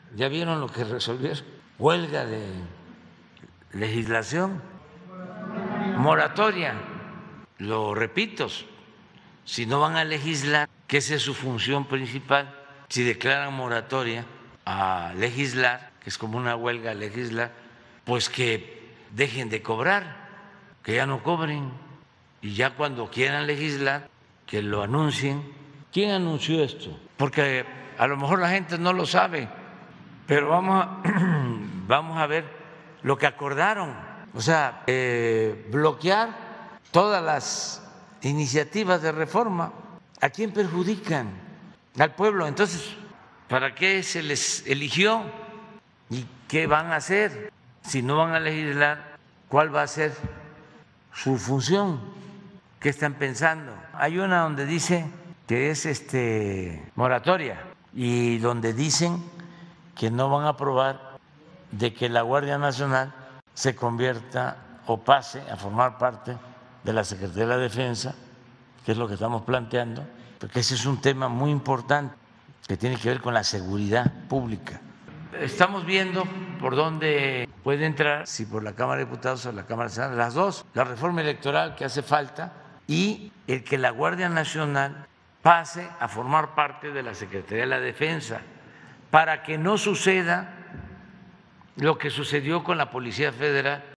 ¿Ya vieron lo que resolvieron? Huelga de legislación, moratoria. Lo repito, si no van a legislar, que esa es su función principal, si declaran moratoria a legislar, que es como una huelga a legislar, pues que dejen de cobrar, que ya no cobren, y ya cuando quieran legislar, que lo anuncien. ¿Quién anunció esto? Porque a lo mejor la gente no lo sabe, pero vamos a ver lo que acordaron, o sea, bloquear todas las iniciativas de reforma. ¿A quién perjudican? Al pueblo. Entonces, ¿para qué se les eligió? ¿Y qué van a hacer? Si no van a legislar, ¿cuál va a ser su función? ¿Qué están pensando? Hay una donde dice que es moratoria y donde dicen que no van a aprobar de que la Guardia Nacional se convierta o pase a formar parte de la Secretaría de la Defensa, que es lo que estamos planteando, porque ese es un tema muy importante que tiene que ver con la seguridad pública. Estamos viendo por dónde puede entrar, si por la Cámara de Diputados o la Cámara de Senadores, las dos, la reforma electoral que hace falta y el que la Guardia Nacional pase a formar parte de la Secretaría de la Defensa, para que no suceda lo que sucedió con la Policía Federal,